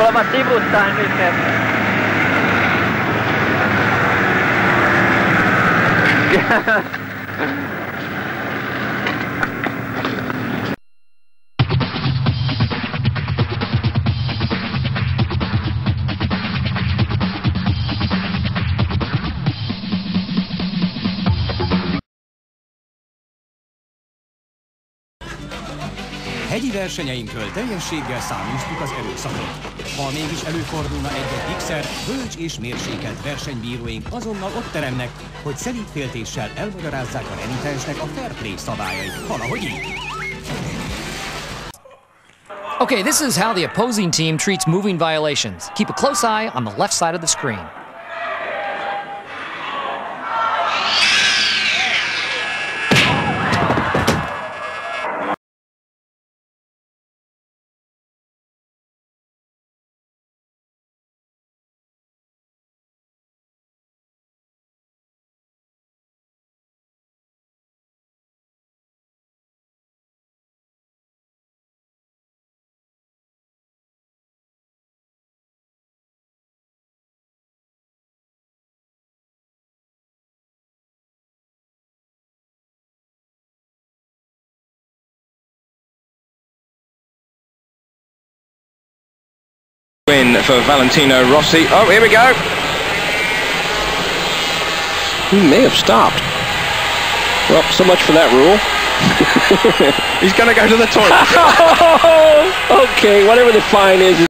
ma ti butta anche il cap. Hegyi versenyeinkről teljességgel száműztük az erőszakot. Ha mégis előfordulna egy-egy X-szer, bölcs és mérsékelt versenybíróink azonnal ott teremnek, hogy szelíd féltéssel elmagyarázzák a renitensnek a fair play szabályait. Valahogy így. Okay, this is how the opposing team treats moving violations. Keep a close eye on the left side of the screen. Win for Valentino Rossi. Oh, here we go. He may have stopped. Well, so much for that rule. He's going to go to the toilet. Okay, whatever the fine is.